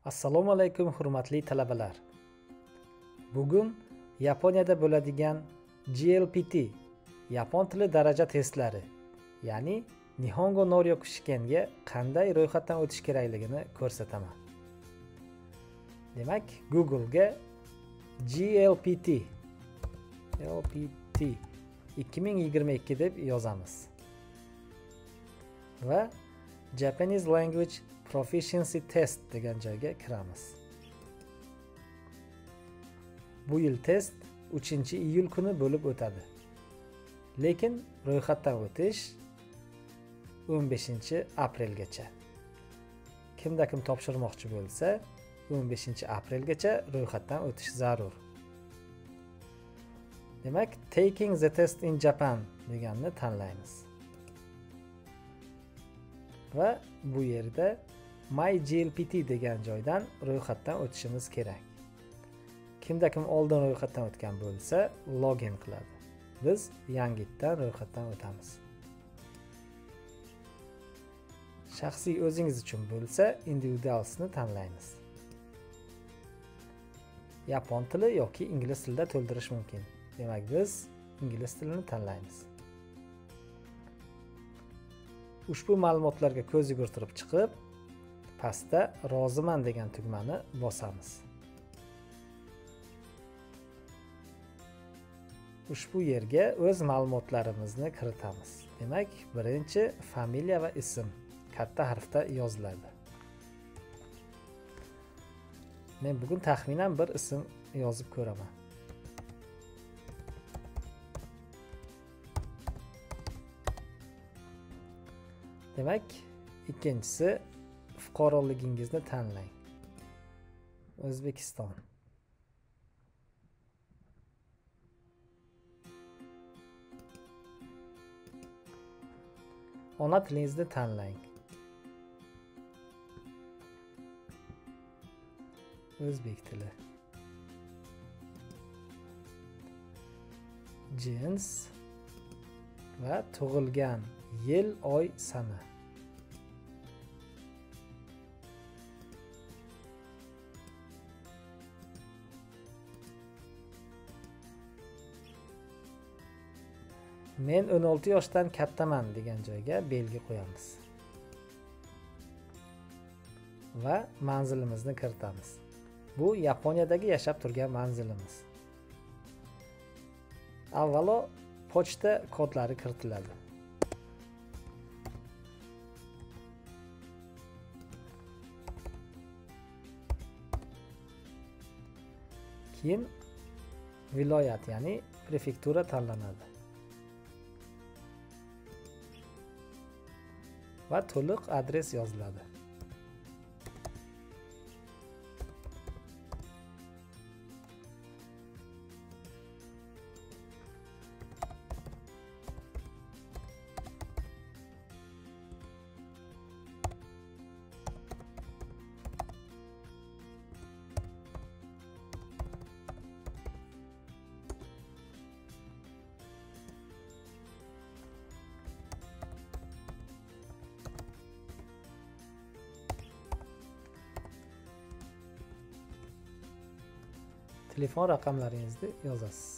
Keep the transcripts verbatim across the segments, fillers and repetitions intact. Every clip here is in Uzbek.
Assalomu alaykum hurmatli talabalar. Bugun Yaponiyada bo'ladigan G L P T Yapon tili daraja testlari, ya'ni Nihongo Noryoku Shikenga qanday ro'yxatdan o'tish kerakligini ko'rsataman. Demak, Google ga G L P T L P T ikki ming yigirma ikki deb yozamiz va Japanese Language Proficiency Test degan joyga kiramiz. Bu yil test uchinchi iyul kuni bo'lib o'tadi. Lekin ro'yxatdan o'tish o'n beshinchi aprelgacha. Kimda kim topshirmoqchi bo'lsa, o'n beshinchi aprelgacha ro'yxatdan o'tish zarur. Demak, Taking the test in Japan deganni tanlaymiz. Va bu yerda My G L P T degan joydan ro'yxatdan o'tishimiz kerak. Kimda kim oldin ro'yxatdan o'tgan bo'lsa, login qiladi. Biz yangitdan ro'yxatdan o'tamiz. Shaxsiy o'zingiz uchun bo'lsa, individualsni tanlaymiz. Yapon tili yoki ingliz tilida to'ldirish mumkin. Demak, biz ingliz tilini tanlaymiz. Ushbu ma'lumotlarga ko'z yugurtirib chiqib, pastda roziman degan tugmani bosamiz. Ushbu yerga o'z ma'lumotlarimizni kiritamiz. Demak, birinchi familiya va ism katta harfda yoziladi. Men bugun taxminan bir ism yozib ko'raman. Demak, ikkinchisi fuqaroligingizni tanlang. O'zbekiston. Ona tilingizni tanlang. O'zbek tili. Jins va tug'ilgan yil, oy, sana. Men o'n olti yoshdan kattaman degan joyga belgi qo'yamiz. Va manzilimizni kiritamiz. Bu Yaponiyadagi yashab turgan manzilimiz. Avvalo pochta kodlari kiritiladi. Keyin viloyat, ya'ni prefektura tanlanadi. Va to'liq adres yoziladi. Telefon raqamlaringizni yozasiz.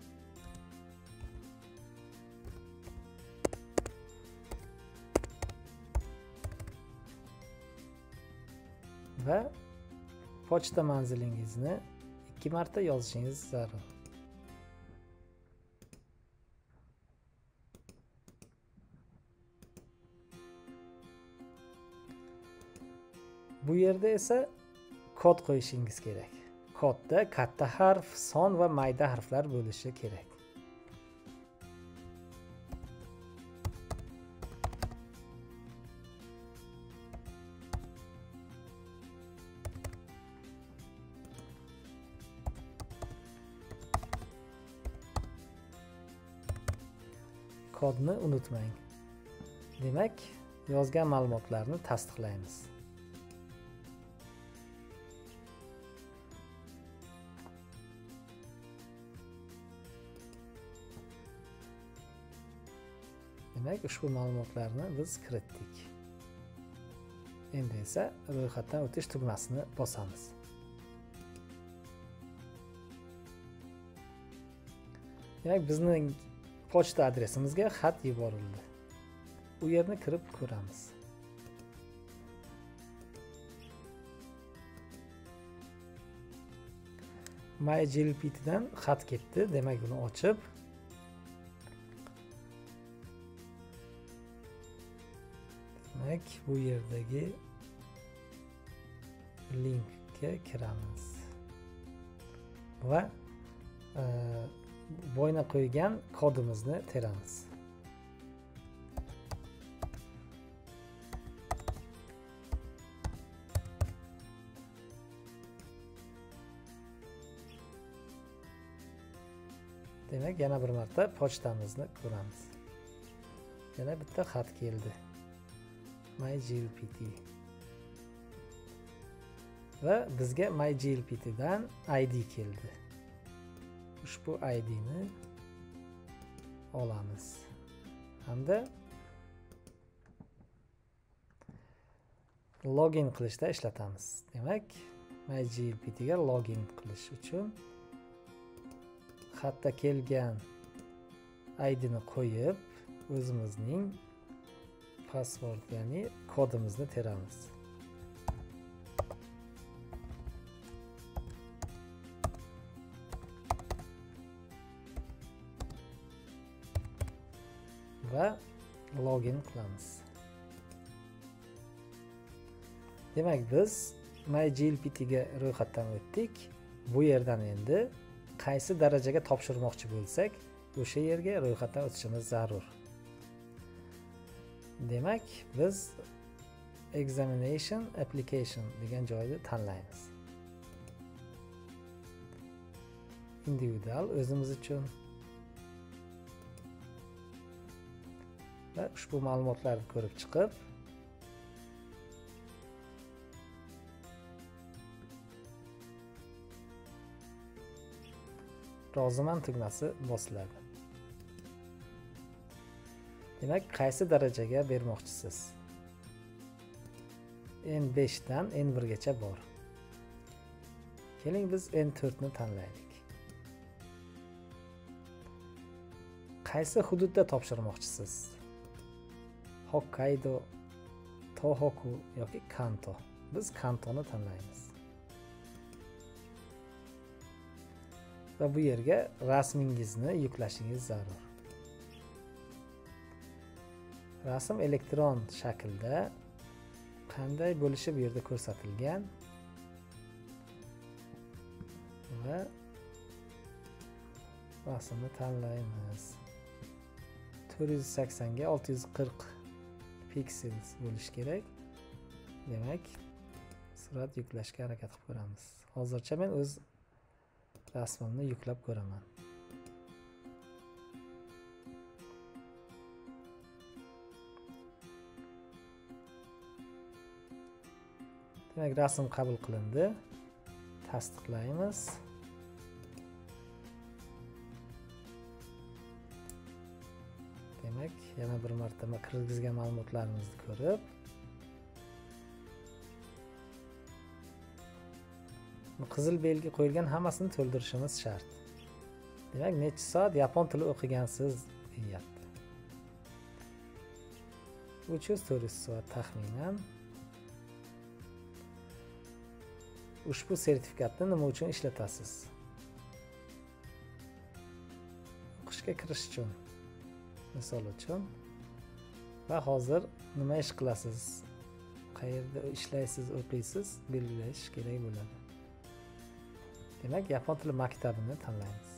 Va pochta manzilingizni ikki marta yozishingiz zarur. Bu yerda esa kod qo'yishingiz kerak. Kodda katta harf, son va mayda harflar bo'lishi kerak. Kodni unutmang. Demak, yozgan ma'lumotlarni tasdiqlaymiz. Demak, ushbu ma'lumotlarni biz kiritdik. Endi esa ro'yxatdan o'tish tugmasini bosamiz. Demak, bizning pochta adresimizga xat yuborildi. U yerni kirib ko'ramiz. MyGLPTdan xat ketdi. Demak, buni ochib demak, bu yerdagi linkga kiramiz va e, bo'yna qo'ygan kodimizni teramiz. Demak, yana bir marta pochtamizni ko'ramiz. Yana bitta xat keldi. MyGLPT. Va bizga MyGLPTdan I D keldi. Ushbu I D'ni olamiz. Hamda login qilishda ishlatamiz. Demak, MyGLPTga login qilish uchun xatda kelgan I D'ni qo'yib, o'zimizning password, ya'ni kodimizni teramiz. Va login qilamiz. Demak, biz MyGLPTga ro'yxatdan o'tdik. Bu yerdan endi qaysi darajaga topshirmoqchi bo'lsak, o'sha yerga ro'yxatdan o'tishimiz zarur. Demak, biz examination application degan joyni tanlaymiz. Individual o'zimiz uchun va ushbu ma'lumotlarni ko'rib chiqib, roziman tugmasi bosiladi. Demak, qaysi darajaga bermoqchisiz? N besh dan N bir gacha bor. Keling biz N to'rt ni tanlaylik. Qaysi hududda topshirmoqchisiz? Hokkaido, Tohoku yoki Kanto. Biz Kantoni tanlaymiz. Va bu yerga rasmingizni yuklashingiz zarur. Rasm elektron shaklda qanday bo'lishi bu yerda ko'rsatilgan va rasmni tanlaymiz. to'rt yuz sakson ga olti yuz qirq piksel bo'lishi kerak. Demak, surat yuklashga harakat qilib ko'ramiz. Hozircha men o'z rasmimni yuklab ko'raman. Demak, rasm qabul qilindi. Tasdiqlaymiz. Demak, yana bir marta kirgizgan ma'lumotlarimizni ko'rib, qizil belgi qo'yilgan hammasini to'ldirishimiz shart. Demak, necha soat yapon tili o'qigansiz deyapti. uch yuz to'rt yuz soat taxminan. Ushbu sertifikatni nima uchun ishlatasiz? O'qishga kirish uchun, misol uchun. Va hozir nima ish qilasiz? Qayerda ishlaysiz, o'qiysiz, belgilash kerak bo'ladi. Demak, yapon tili maktabini tanlaymiz.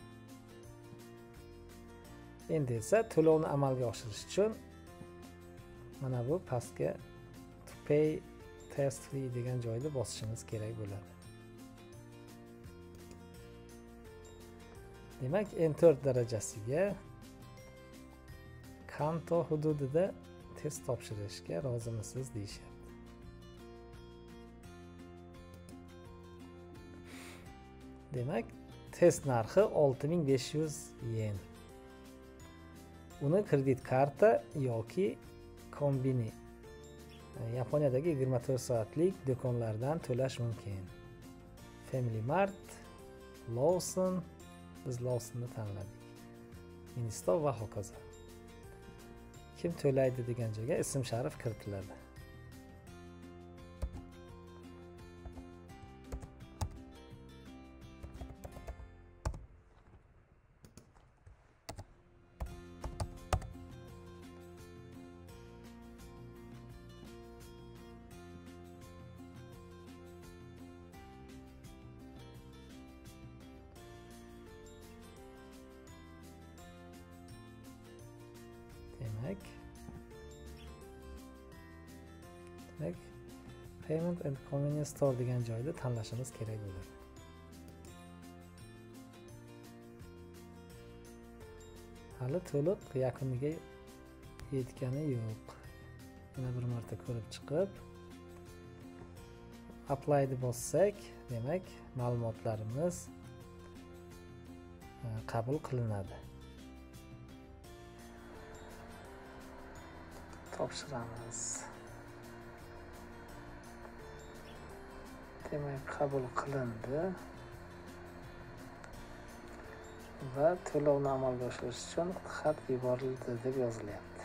Endi esa to'lovni amalga oshirish uchun mana bu pastga to pay test fee degan joyda bosishimiz kerak bo'ladi. Demak, N to'rt darajasiga Kanto hududida test topshirishga rozimisiz deyishyapti. Demak, test narxi olti ming besh yuz yen. Uni kredit karta yoki kombini Yaponiyadagi yigirma to'rt soatlik do'konlardan to'lash mumkin. Family Mart, Lawson, biz Lawsonni tanladik. Ministop va hokazo. Kim to'laydi degan joyga ism sharif kiritiladi. Demak, demak Payment and Convenience Store degan joyda tanlashimiz kerak bo'ladi. Hali to'liq yakuniga yetgani yo'q. Yana bir marta ko'rib chiqib, Apply ni bossak, demak, ma'lumotlarimiz qabul qilinadi. Topshiramiz. Demak, qabul qilindi va to'lovni amalga oshirish uchun xat yuborildi deb yozilyapti.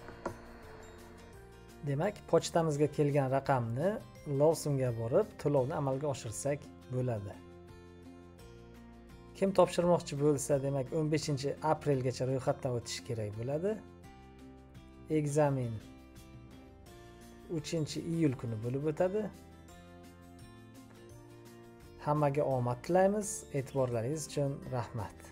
Demak, pochtamizga kelgan raqamni Lawsonga borib to'lovni amalga oshirsak bo'ladi. Kim topshirmoqchi bo'lsa, demak o'n beshinchi aprelgacha ro'yxatdan o'tish kerak bo'ladi. Ekzamen uchinchi iyul kuni bo'lib o'tadi. Hammaga omad tilaymiz. E'tiborlaringiz uchun rahmat.